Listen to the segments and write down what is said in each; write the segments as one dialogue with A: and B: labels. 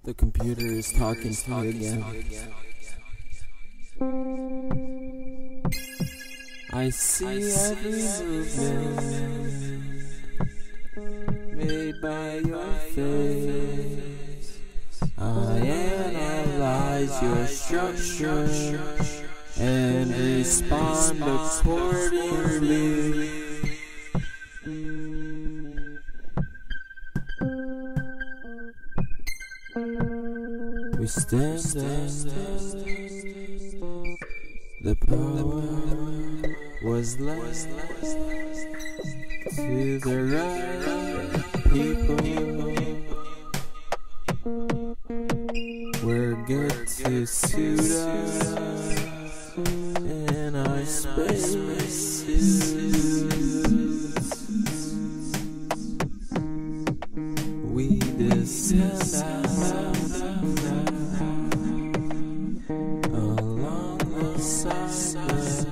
A: The computer is talking to you again. I see every movement made by your face. I analyze your structure and respond accordingly. We stand the power was left to the right people. We're good to suit us in our spacesuits. We descend along the side.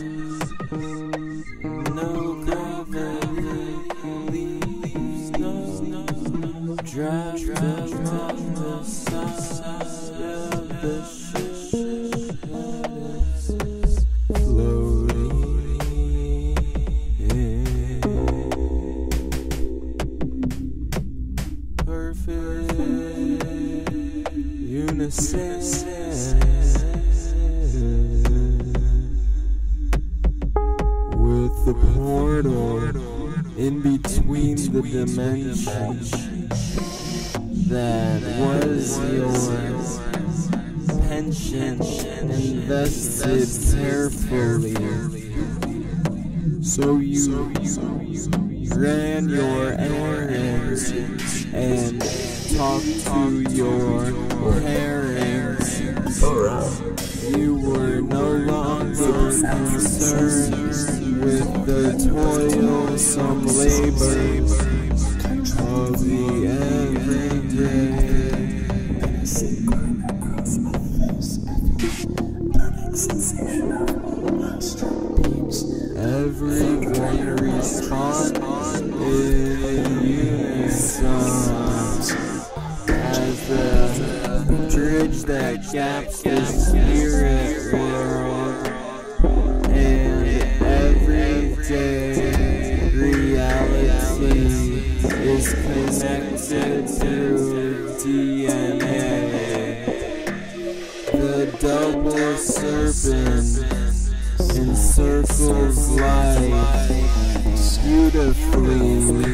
A: No gravity leaves no draft along the side of the ship floating in perfect unison. With the portal in between the dimensions that was your pension invested carefully. So you ran your errands and talked to your parents. You were no longer concerned with the toilsome labor of the everyday. Everyone responds in unison as the bridge that gaps the spirit world and everyday reality is connected to DNA. The double serpent encircles life beautifully.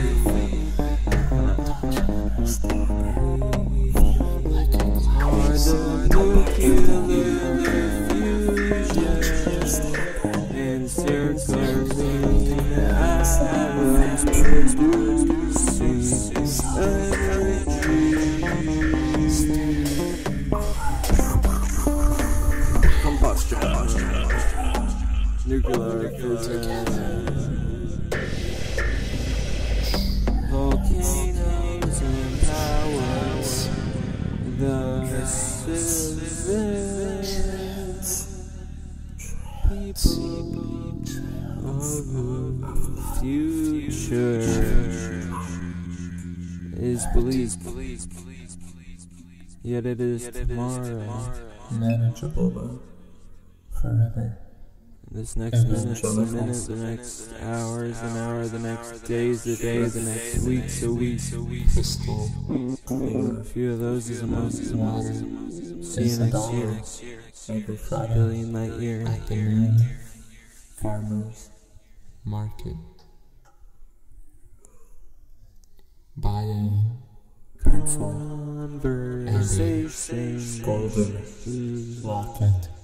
A: The nuclear fusion encircling atoms producing energy. Combustion, nuclear fusion, volcanoes and powers. The citizens, people of the future is believed, yet it is tomorrow.
B: Manageable forever.
A: This next minute, the next hour is an hour, the next day is a day, the next week's a week. A few of those is a month. See you next year.
B: Every Friday.
A: Billion light year.
B: At the noon farmers market. Buy a pencil
A: Conversation.
B: and a golden locket.